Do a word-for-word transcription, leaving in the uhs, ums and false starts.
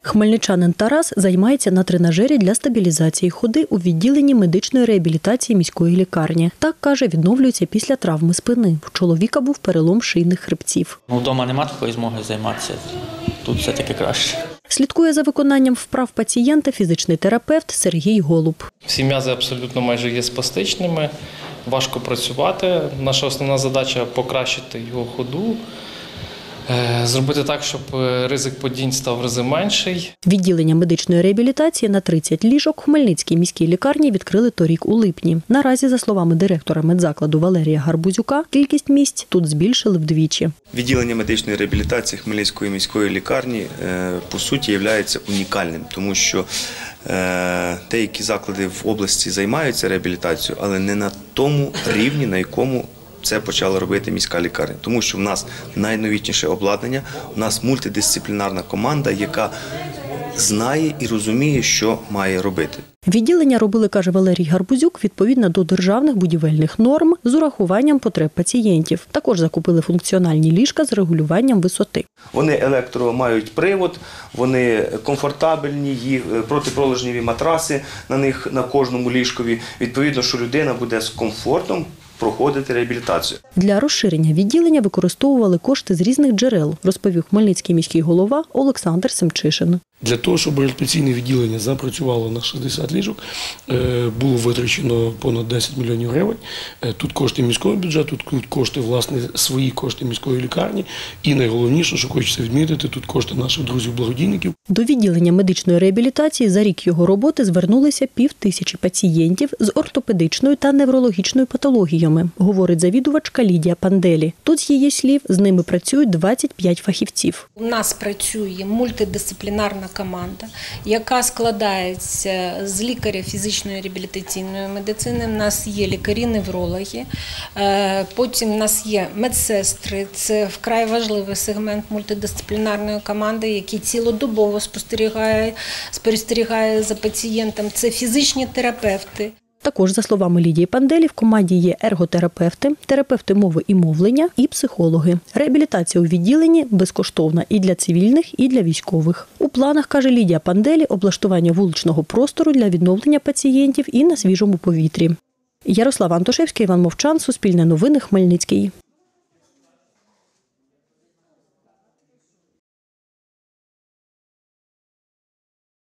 Хмельничанин Тарас займається на тренажері для стабілізації ходи у відділенні медичної реабілітації міської лікарні. Так, каже, відновлюється після травми спини. У чоловіка був перелом шийних хребців. Вдома немає такої змоги займатися, тут все-таки краще. Слідкує за виконанням вправ пацієнта фізичний терапевт Сергій Голуб. Всі м'язи абсолютно майже є спастичними, важко працювати. Наша основна задача – покращити його ходу, зробити так, щоб ризик падінь став в рази менший. Відділення медичної реабілітації на тридцять ліжок в Хмельницькій міській лікарні відкрили торік у липні. Наразі, за словами директора медзакладу Валерія Гарбузюка, кількість місць тут збільшили вдвічі. Відділення медичної реабілітації Хмельницької міської лікарні, по суті, є унікальним, тому що деякі заклади в області займаються реабілітацією, але не на тому рівні, на якому це почала робити міська лікарня. Тому що в нас найновітніше обладнання, у нас мультидисциплінарна команда, яка знає і розуміє, що має робити. Відділення робили, каже Валерій Гарбузюк, відповідно до державних будівельних норм з урахуванням потреб пацієнтів. Також закупили функціональні ліжка з регулюванням висоти. Вони електро мають привод, вони комфортабельні, їх протипролежневі матраси на них на кожному ліжкові. Відповідно, що людина буде з комфортом проходити реабілітацію. Для розширення відділення використовували кошти з різних джерел, розповів хмельницький міський голова Олександр Семчишин. Для того, щоб реабілітаційне відділення запрацювало на шістдесят ліжок, було витрачено понад десять мільйонів гривень. Тут кошти міського бюджету, тут кошти, власне, свої кошти міської лікарні. І найголовніше, що хочеться відмітити, тут кошти наших друзів-благодійників. До відділення медичної реабілітації за рік його роботи звернулися пів тисячі пацієнтів з ортопедичною та неврологічною патологіями, говорить завідувачка Лідія Панделі. Тут, з її слів, з ними працюють двадцять п'ять фахівців. У нас працює мультидисциплінарна команда, яка складається з лікаря фізичної реабілітаційної медицини. У нас є лікарі-неврологи, потім у нас є медсестри. Це вкрай важливий сегмент мультидисциплінарної команди, який цілодобово спостерігає, спостерігає за пацієнтом. Це фізичні терапевти. Також, за словами Лідії Панделі, в команді є ерготерапевти, терапевти мови і мовлення і психологи. Реабілітація у відділенні безкоштовна і для цивільних, і для військових. У планах, каже Лідія Панделі, облаштування вуличного простору для відновлення пацієнтів і на свіжому повітрі. Ярослав Антошевський, Іван Мовчан, Суспільне новини, Хмельницький.